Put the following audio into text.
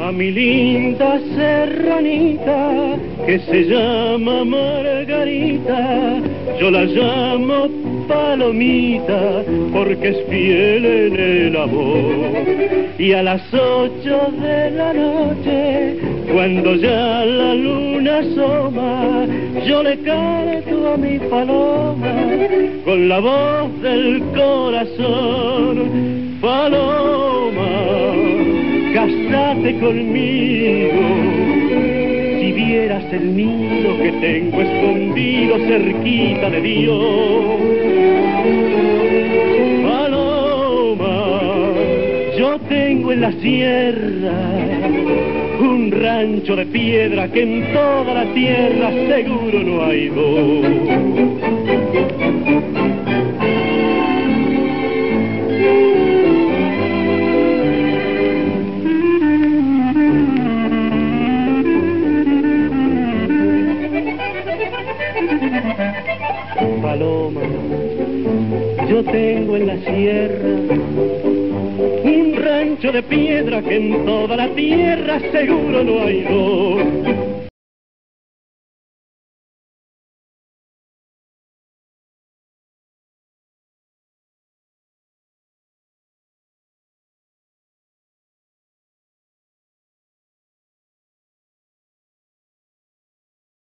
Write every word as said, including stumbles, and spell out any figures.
a mi linda serranita que se llama Margarita, yo la llamo Palomita porque es fiel en el amor. Y a las ocho de la noche, cuando ya la luna asoma, yo le canto a mi paloma con la voz del corazón. Paloma, cásate conmigo, si vieras el nido que tengo escondido cerquita de Dios. Paloma, yo tengo en la sierra un rancho de piedra que en toda la tierra seguro no hay dos. Paloma, yo tengo en la sierra un rancho de piedra que en toda la tierra seguro no hay dos.